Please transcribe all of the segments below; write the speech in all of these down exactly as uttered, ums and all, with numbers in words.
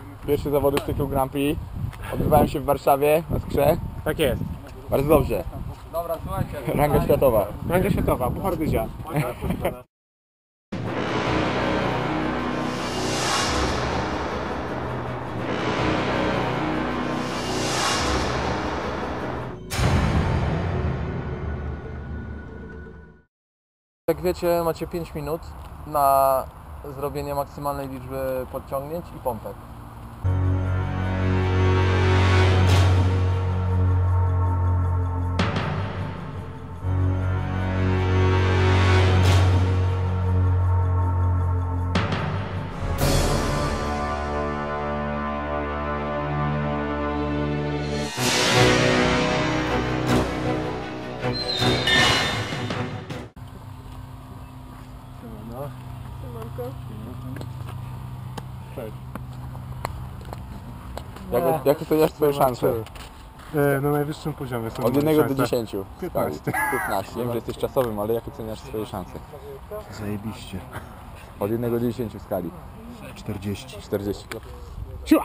Pierwsze zawody z cyklu Grand Prix odbywają się w Warszawie, na Skrze. Tak jest. Bardzo dobrze. Dobra, słuchajcie. Ranga światowa. Ranga światowa, Puchar Dyzia. Jak wiecie, macie pięć minut na zrobienie maksymalnej liczby podciągnięć i pompek. Jak, jak oceniasz swoje szanse? Na najwyższym poziomie są Od jednego do szanse. dziesięciu. piętnaście. piętnaście. Wiem, że jesteś czasowym, ale jak oceniasz swoje szanse? Zajebiście. Od jednego do dziesięciu w skali. czterdzieści. czterdzieści. Siła!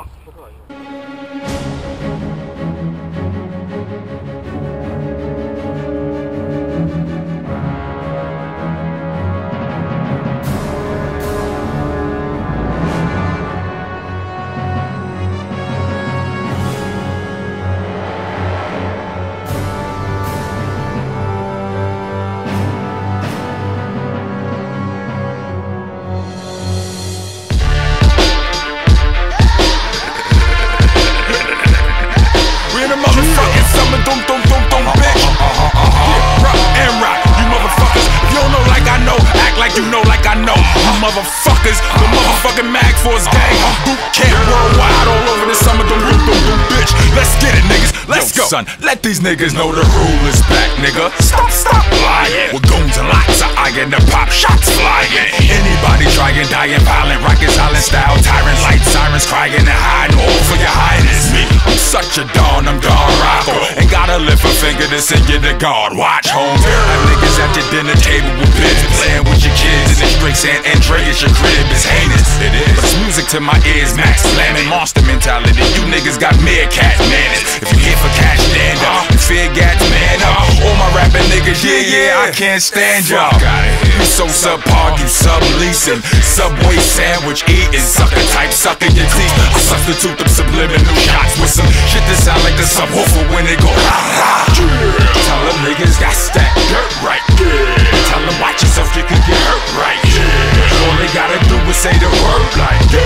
You know like I know, you motherfuckers, the motherfucking Mag Force gang, boot camp worldwide, all over the summer, dum dum dum dum, bitch. Let's get it, niggas, let's Yo, go. Son, let these niggas know the rule is back, nigga. Stop, stop lying. With goons and lots of iron, the pop shots flying. Anybody trying, dying, violent, rockin' silent style, tyrant, light sirens crying and hiding, all for your highness. Me, I'm such a dawn, I'm Don Rocco. Ain't gotta lift a finger to send you to God. Watch, homes, have niggas at your dinner table with bits, playing with your kids in the street. San Andreas, your crib is heinous. It is. But it's music to my ears, max slamming, monster mentality. You niggas got meerkat manners. If you here for cash, stand up. You fear gats, man up. All my rapping niggas, yeah, yeah, I can't stand y'all. You so subpar, you subleasing. Subway sandwich eating, sucker type, sucking your teeth. I substitute them subliminal shots with some shit that sound like the subwoofer when it go rah rah. Tell them niggas got that dirt right. Tell them watch yourself, you can get hurt right. All they gotta do is say the word like yeah.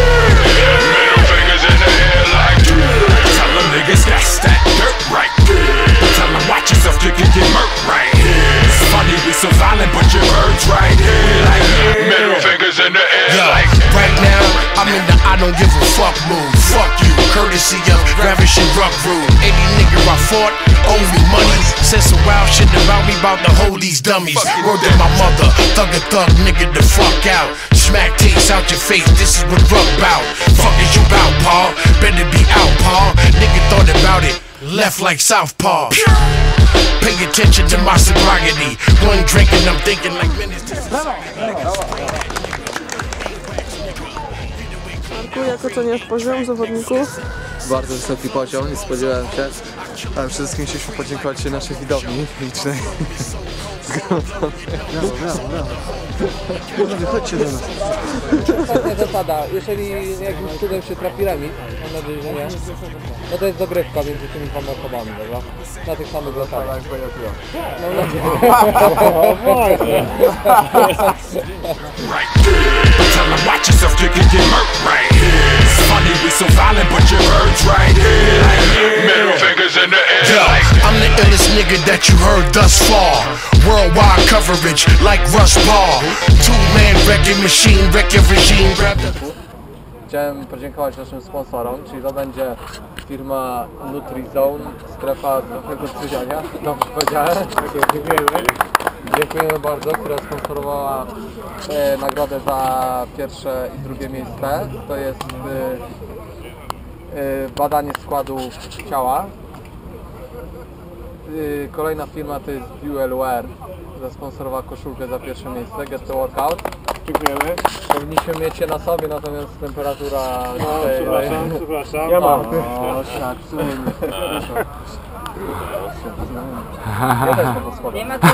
Middle fingers in the air like yeah. Tell them niggas that's that dirt right yeah. Tell them watch yourself, you can get murked right yeah. It's funny we so violent but your words right yeah. We like yeah. Middle fingers in the air Yo, like yeah. Right now, I'm in the I don't give a fuck mood. Fuck you, courtesy of ravishing rock rude. Any nigga I fought, owe me money. Said some wild shit about me, about to hold these dummies. Word to my mother, thug a thug nigga the fuck out. Smack taste out your face, this is what rock bout. Fuck is you bout, Paul? Better be out, Paul. Nigga thought about it, left like Southpaw. Pay attention to my sobriety. One drink and I'm thinking like minutes. Marku, jak oceniasz poziom zawodników? Bardzo wysoki poziom, nie spodziewałem się. Ale przede wszystkim chcieliśmy podziękować się naszej widowni licznej. Brawo, brawo, brawo. Panowie, chodźcie do nas. Ostatnia zasada, jeżeli jakimś cudem się trafi remis, mam nadzieję, że nie, no to jest dogrywka między tymi dwoma osobami, dobra? Na tych samych zasadach. Mam nadzieję. O, właśnie. Tell them watch yourself, you can get murked right here. It's funny we so violent, but your words right here. Like, yeah. Middle fingers in the air. Yo, like, I'm the illest nigga that you heard thus far. Worldwide coverage like Rush Ball. Two-man wrecking machine, wrecking regime. Chciałem podziękować naszym sponsorom, czyli to będzie firma NutriZone, strefa zdrowego odżywiania. Dobrze powiedziałem? Dziękujemy. Dziękujemy bardzo, która sponsorowała e, nagrodę za pierwsze i drugie miejsce. To jest e, e, badanie składu ciała. E, kolejna firma to jest Dual Wear. Zasponsorowała koszulkę za pierwsze miejsce, Get the Workout. dziękujemy. Powinniśmy mieć je na sobie, natomiast temperatura... No, przepraszam, przepraszam. Ja mam. O, szacun. Ja też po prostu Nie ma co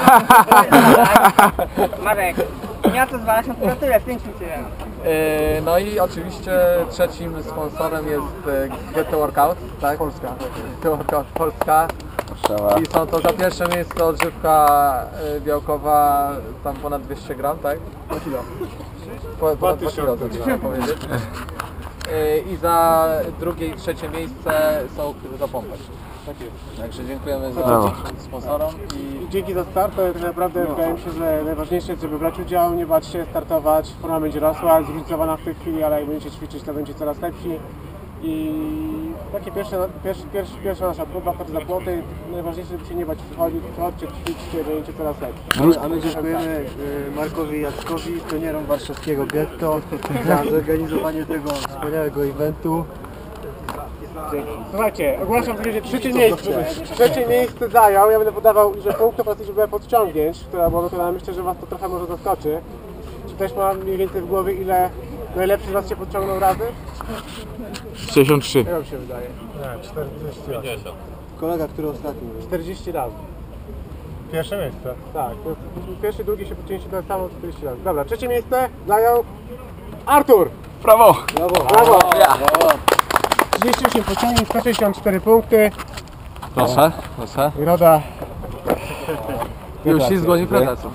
Marek, nie ma co zwalać na temperaturę, pięknie się wiem. Yy, No i oczywiście trzecim sponsorem jest e, Get to Workout, tak? Polska. Get to Workout Polska. I są to za pierwsze miejsce odżywka e, białkowa, tam ponad dwieście gram, tak? Po kilo. Po, ponad dwa kilo, to trzeba powiedzieć. Yy, I za drugie i trzecie miejsce są do pompek. Tak jest. Także dziękujemy za sponsorom i Dzięki za start, to tak naprawdę wydaje mi się, że najważniejsze jest, żeby brać udział, nie bać się, startować. Forma będzie rosła, zróżnicowana w tej chwili, ale jak będziecie ćwiczyć, to będzie coraz lepsi. I takie pierwsze, pierwsze, pierwsze, pierwsza nasza próba, wchodzi za płoty. Najważniejsze, żeby się nie bać, przychodzić, przychodźcie, ćwiczcie, będziecie coraz lepsi. A my dziękujemy y, Markowi Jackowi, trenerom warszawskiego Getto za zorganizowanie tego wspaniałego eventu. Słuchajcie, ogłaszam, że trzecie miejsce. Trzecie miejsce zajął, ja będę podawał że punktów oraz liczbę podciągnięć, która była wykonana. Myślę, że Was to trochę może zaskoczy. Czy też mam mniej więcej w głowie, ile najlepszy z Was się podciągnął razy? sześćdziesiąt trzy. Jak Wam się wydaje? Nie, czterdzieści. Kolega, który ostatni był. czterdzieści razy. Pierwsze miejsce? Tak. Pierwszy, drugi się podcięliście tyle samo, czterdzieści razy. Dobra, trzecie miejsce zajął Artur! Brawo! Brawo! trzydzieści osiem pociągnięć, sto sześćdziesiąt cztery punkty. proszę, proszę. Roda. Już się zgodzi prezesów.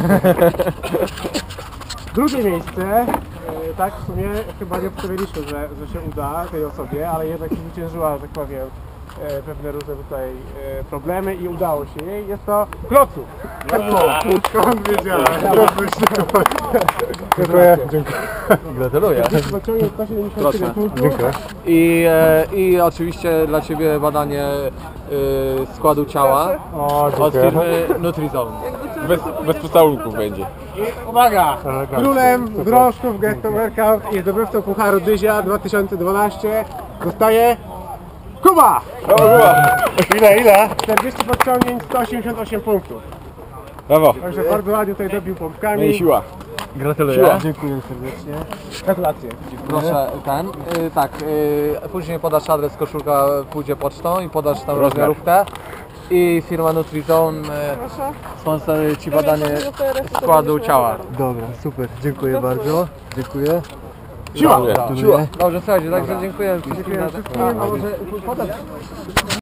Drugie miejsce, e, tak w sumie chyba nie powiedzieliśmy, że, że się uda tej osobie, ale jednak zwyciężyła, że tak powiem, e, pewne różne tutaj e, problemy i udało się jej. Jest to Klocu. Skąd wiedziałem? Dziękuję. Gratuluję. Pociągnie sto siedemdziesiąt cztery punktów. I, e, I oczywiście dla Ciebie badanie e, składu ciała O, od firmy Nutrizone. Bez, bez pocałunków będzie. I uwaga! Królem drążków Get to Workout i zdobywcą Pucharu Dyzia dwa tysiące dwanaście zostaje Kuba! Ile, ile? czterdzieści podciągnięć, sto osiemdziesiąt osiem punktów. Brawo. Także bardzo ładnie tutaj dobił pompkami. No i siła. Gratuluję. Dziękuję serdecznie. Gratulacje. Proszę ten, y, tak, y, później podasz adres, koszulka pójdzie pocztą i podasz tam rozmiarówkę. I firma Nutrizone y, Proszę. sponsoruje Ci badanie składu ciała. Dobra, super, dziękuję bardzo. Dziękuję. Siła! Gratuluję. Dobrze, słuchajcie, także dziękuję. Dziękuję wszystkim. A może podać